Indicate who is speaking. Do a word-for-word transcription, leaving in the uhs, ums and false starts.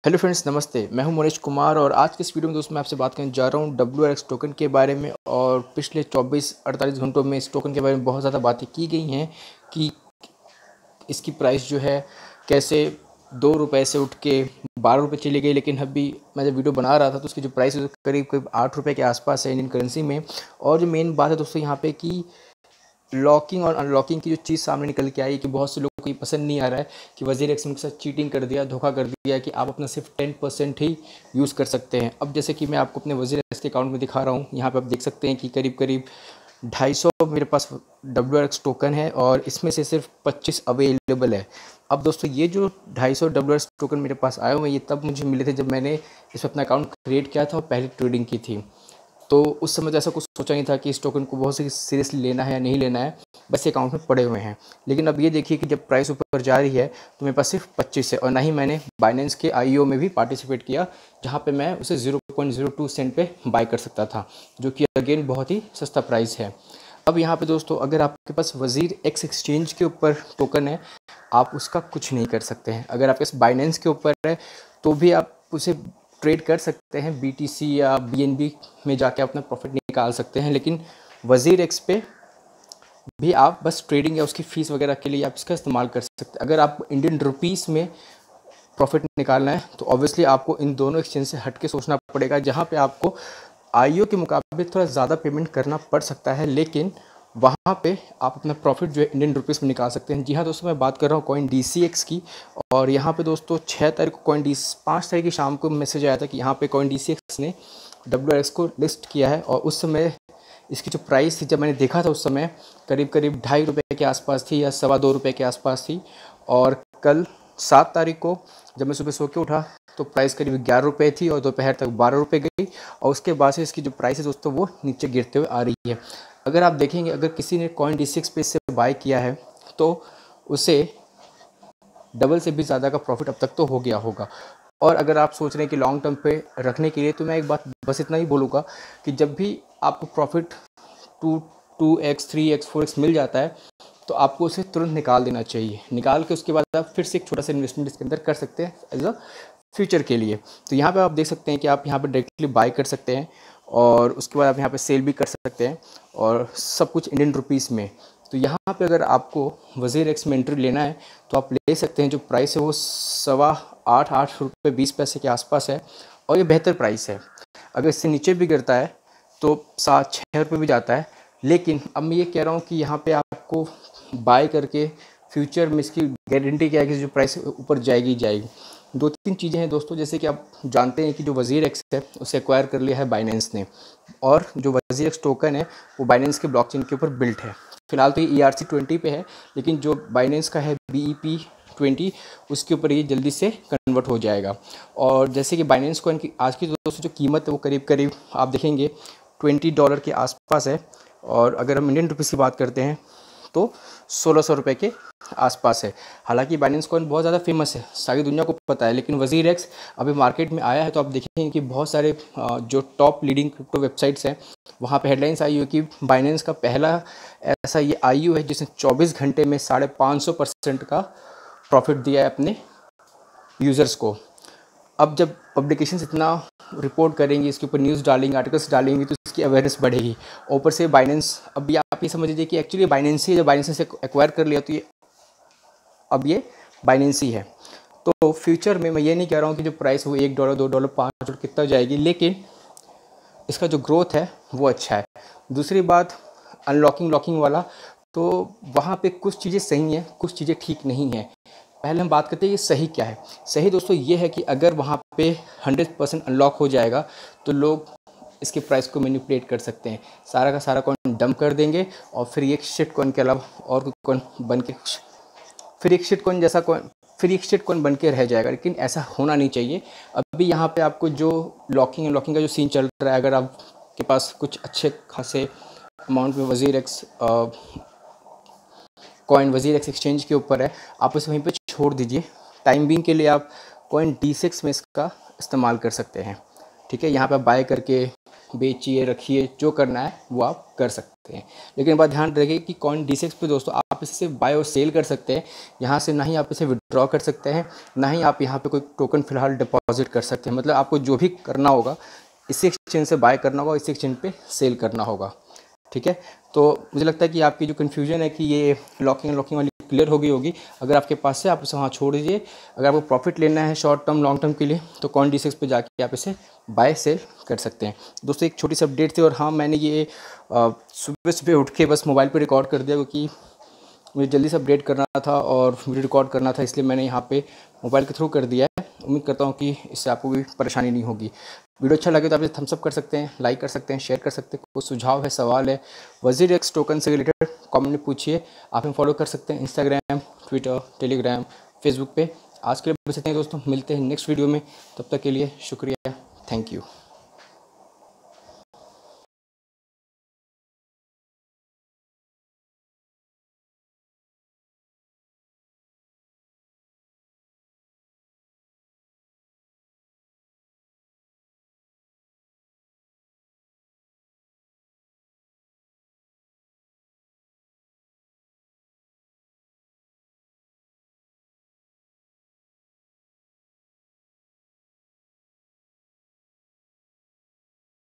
Speaker 1: Hello friends, नमस्ते। मैं हूं मनीष कुमार और आज के इस वीडियो में दोस्तों मैं आपसे बात करने जा रहा हूं डब्ल्यू आर एक्स टोकन के बारे में। और पिछले चौबीस अड़तालीस घंटों में इस टोकन के बारे में बहुत ज़्यादा बातें की गई हैं कि इसकी प्राइस जो है कैसे दो रुपये से उठ के बारह रुपये चली गई। लेकिन अभी मैं जब वीडियो बना रहा था तो उसकी जो प्राइस है करीब करीब आठ रुपये के आसपास है इंडियन करेंसी में। और जो मेन बात है दोस्तों यहाँ पे कि लॉकिंग और अनलॉकिंग की जो चीज़ सामने निकल के आई कि बहुत से लोगों को ये पसंद नहीं आ रहा है कि WazirX के साथ चीटिंग कर दिया, धोखा कर दिया कि आप अपना सिर्फ टेन परसेंट ही यूज़ कर सकते हैं। अब जैसे कि मैं आपको अपने WazirX के अकाउंट में दिखा रहा हूँ, यहाँ पे आप देख सकते हैं कि करीब करीब ढाई सौ मेरे पास डब्ल्यू आर एक्स टोकन है और इसमें से सिर्फ पच्चीस अवेलेबल है। अब दोस्तों ये जो ढाई सौ डब्ल्यू आर एक्स टोकन मेरे पास आए हुए हैं, ये तब मुझे मिले थे जब मैंने इस पर अपना अकाउंट क्रिएट किया था और पहले ट्रेडिंग की थी। तो उस समय तो ऐसा कुछ सोचा नहीं था कि इस टोकन को बहुत सीरियसली लेना है या नहीं लेना है, बस ये अकाउंट में पड़े हुए हैं। लेकिन अब ये देखिए कि जब प्राइस ऊपर जा रही है तो मेरे पास सिर्फ पच्चीस है। और ना ही मैंने बाइनेंस के आई ओ में भी पार्टिसिपेट किया जहाँ पे मैं उसे zero point zero two cent पे बाय कर सकता था, जो कि अगेन बहुत ही सस्ता प्राइस है। अब यहाँ पे दोस्तों अगर आपके पास WazirX एक्सचेंज के ऊपर टोकन है, आप उसका कुछ नहीं कर सकते हैं। अगर आपके पास बाइनेंस के ऊपर है तो भी आप उसे ट्रेड कर सकते हैं, बी टी सी या बी एन बी में जाके अपना प्रॉफिट निकाल सकते हैं। लेकिन WazirX पे भी आप बस ट्रेडिंग या उसकी फ़ीस वगैरह के लिए आप इसका इस्तेमाल कर सकते हैं। अगर आप इंडियन रुपीस में प्रॉफिट निकालना है तो ऑब्वियसली आपको इन दोनों एक्सचेंज से हट के सोचना पड़ेगा, जहाँ पे आपको आई ओ के मुकाबले थोड़ा ज़्यादा पेमेंट करना पड़ सकता है, लेकिन वहाँ पे आप अपना प्रॉफिट जो है इंडियन रुपीस में निकाल सकते हैं। जी हाँ दोस्तों, मैं बात कर रहा हूँ कॉइन डी सी एक्स की। और यहाँ पे दोस्तों छः तारीख को कॉइन डी पाँच तारीख की शाम को मैसेज आया था कि यहाँ पे कॉइन डी सी एक्स ने डब्ल्यू आर एक्स को लिस्ट किया है। और उस समय इसकी जो प्राइस थी जब मैंने देखा था उस समय करीब करीब ढाई रुपये के आसपास थी या सवा दो रुपये के आसपास थी। और कल सात तारीख को जब मैं सुबह सो के उठा तो प्राइस करीब ग्यारह रुपये थी और दोपहर तक बारह रुपये गई। और उसके बाद से इसकी जो प्राइस है दोस्तों वो नीचे गिरते हुए आ रही है। अगर आप देखेंगे, अगर किसी ने कॉइन डी सी एक्स पे इससे बाय किया है तो उसे डबल से भी ज़्यादा का प्रॉफिट अब तक तो हो गया होगा। और अगर आप सोच रहे हैं कि लॉन्ग टर्म पे रखने के लिए, तो मैं एक बात बस इतना ही बोलूँगा कि जब भी आपको profit two two X three X four X मिल जाता है तो आपको उसे तुरंत निकाल देना चाहिए। निकाल के उसके बाद आप फिर से एक छोटा सा इन्वेस्टमेंट इसके अंदर कर सकते हैं एज अ फ्यूचर के लिए। तो यहाँ पे आप देख सकते हैं कि आप यहाँ पे डायरेक्टली बाय कर सकते हैं और उसके बाद आप यहाँ पे सेल भी कर सकते हैं, और सब कुछ इंडियन रुपीस में। तो यहाँ पे अगर आपको WazirX में एंट्री लेना है तो आप ले सकते हैं। जो प्राइस है वो सवा आठ आठ रुपये बीस पैसे के आसपास है और ये बेहतर प्राइस है। अगर इससे नीचे भी गिरता है तो सात छः रुपये भी जाता है। लेकिन अब मैं ये कह रहा हूँ कि यहाँ पे आपको बाय करके फ्यूचर में इसकी गारंटी क्या है कि जो प्राइस ऊपर जाएगी जाएगी। दो तीन चीज़ें हैं दोस्तों, जैसे कि आप जानते हैं कि जो WazirX है उसे एक्वायर कर लिया है बाइनेंस ने, और जो WazirX टोकन है वो बाइनेंस के ब्लॉकचेन के ऊपर बिल्ट है। फिलहाल तो ये ई आर सी ट्वेंटी पे है, लेकिन जो बाइनेंस का है बी ई पी ट्वेंटी उसके ऊपर ये जल्दी से कन्वर्ट हो जाएगा। और जैसे कि बाइनेंस कॉइन की आज की दोस्तों जो कीमत है वो करीब करीब आप देखेंगे ट्वेंटी डॉलर के आसपास है। और अगर हम इंडियन रुपीस की बात करते हैं तो सोलह सौ रुपये के आसपास है। हालांकि बाइनेंस कॉइन बहुत ज़्यादा फेमस है, सारी दुनिया को पता है, लेकिन WazirX अभी मार्केट में आया है तो आप देखेंगे कि बहुत सारे जो टॉप लीडिंग क्रिप्टो वेबसाइट्स हैं वहाँ पे हेडलाइंस आई हुई कि बाइनेंस का पहला ऐसा ये आई ओ है जिसने चौबीस घंटे में साढ़े पाँच सौ परसेंट का प्रॉफिट दिया है अपने यूज़र्स को। अब जब पब्लिकेशंस इतना रिपोर्ट करेंगी, इसके ऊपर न्यूज़ डालेंगे, आर्टिकल्स डालेंगी, तो इसकी अवेयरनेस बढ़ेगी। ऊपर से बाइनेंस, अब ये आप ये समझ लीजिए कि एक्चुअली बाइनेंस ही, जब बाइनेंस से एक्वायर कर लिया तो ये अब ये बाइनेंस ही है। तो फ्यूचर में मैं ये नहीं कह रहा हूँ कि जो प्राइस वो एक डॉलर दो डॉलर पाँच डॉलर कितना जाएगी, लेकिन इसका जो ग्रोथ है वो अच्छा है। दूसरी बात अनलॉकिंग लॉकिंग वाला, तो वहाँ पे कुछ चीज़ें सही हैं, कुछ चीज़ें ठीक नहीं हैं। पहले हम बात करते हैं ये सही क्या है। सही दोस्तों ये है कि अगर वहाँ पे हंड्रेड परसेंट अनलॉक हो जाएगा तो लोग इसके प्राइस को मैनिपुलेट कर सकते हैं, सारा का सारा कॉइन डंप कर देंगे और फिर एक शिट कॉइन के अलावा और कोई कॉइन बन के फिर एक शिट कॉइन जैसा कॉइन फिर एक शिट कॉइन बन के रह जाएगा। लेकिन ऐसा होना नहीं चाहिए। अभी यहाँ पे आपको जो लॉकिंग लॉकिंग का जो सीन चल रहा है, अगर आपके पास कुछ अच्छे खासे अमाउंट में WazirX कॉइन WazirX एक्सचेंज के ऊपर है, आप उसे वहीं पे छोड़ दीजिए। टाइम बिंग के लिए आप कॉइन डी सी एक्स में इसका इस्तेमाल कर सकते हैं। ठीक है, यहाँ पे बाय करके बेचिए, रखिए, जो करना है वो आप कर सकते हैं। लेकिन बात ध्यान रखिए कि कॉइन डी सी एक्स पे दोस्तों आप इसे बाय और सेल कर सकते हैं। यहाँ से ना ही आप इसे विड्रॉ कर सकते हैं, ना ही आप यहाँ पे कोई टोकन फिलहाल डिपॉजिट कर सकते हैं। मतलब आपको जो भी करना होगा इसी एक्सचेंज से बाय करना होगा, इसी एक्सचेंज पे सेल करना होगा। ठीक है, तो मुझे लगता है कि आपकी जो कन्फ्यूजन है कि ये लॉकिंग लॉकिंग वाली क्लियर हो गई होगी। अगर आपके पास से आप इसे वहाँ छोड़ दीजिए। अगर आपको प्रॉफिट लेना है शॉर्ट टर्म लॉन्ग टर्म के लिए तो कॉइन डी सी एक्स पे जाके आप इसे बाय सेल कर सकते हैं। दोस्तों एक छोटी सी अपडेट थी, और हाँ मैंने ये सुबह सुबह उठ के बस मोबाइल पे रिकॉर्ड कर दिया, क्योंकि मुझे जल्दी से अपडेट करना था और वीडियो रिकॉर्ड करना था, इसलिए मैंने यहाँ पे मोबाइल के थ्रू कर दिया है। उम्मीद करता हूँ कि इससे आपको भी परेशानी नहीं होगी। वीडियो अच्छा लगे तो आप इसे थम्स अप कर सकते हैं, लाइक कर सकते हैं, शेयर कर सकते हैं। कोई सुझाव है, सवाल है WazirX टोकन से रिलेटेड, कमेंट में पूछिए। आप हमें फॉलो कर सकते हैं इंस्टाग्राम, ट्विटर, टेलीग्राम, फेसबुक पे। आज के लिए बस इतना ही दोस्तों, मिलते हैं नेक्स्ट वीडियो में। तब तक के लिए शुक्रिया, थैंक यू।